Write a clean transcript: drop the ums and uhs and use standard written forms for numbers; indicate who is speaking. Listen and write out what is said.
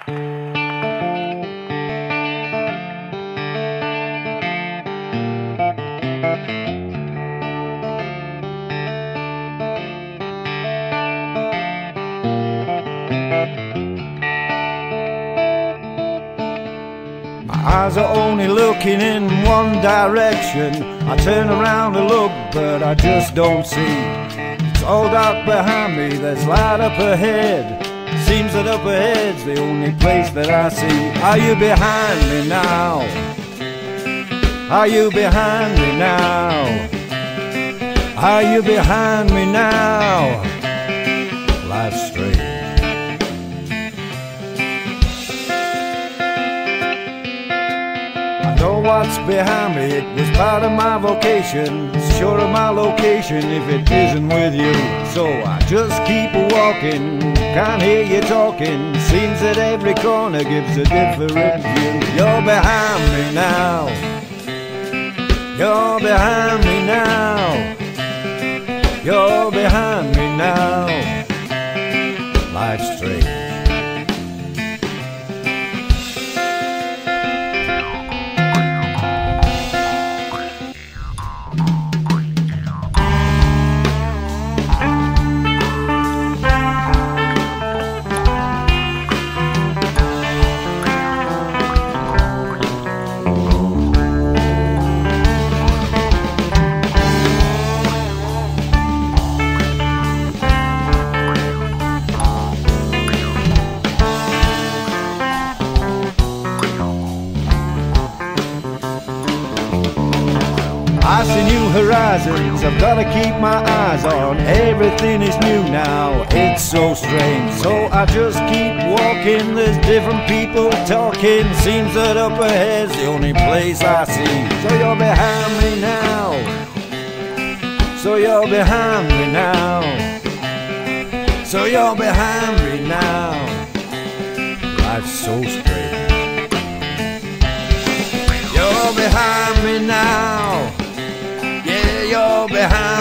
Speaker 1: Eyes are only looking in one direction. I turn around to look, but I just don't see. It's all dark behind me, there's light up ahead. Seems that up ahead's the only place that I see. Are you behind me now? Are you behind me now? Are you behind me now? Life's strange. Know what's behind me, it was part of my vocation. Sure of my location if it isn't with you. So I just keep walking, can't hear you talking. Seems that every corner gives a different view. You're behind me now. You're behind me now. You're behind me now. Life's strange. I see new horizons, I've got to keep my eyes on. Everything is new now, it's so strange. So I just keep walking, there's different people talking. Seems that up ahead's the only place I see. So you're behind me now. So you're behind me now. So you're behind me now. Life's so strange. You're behind me now. You're behind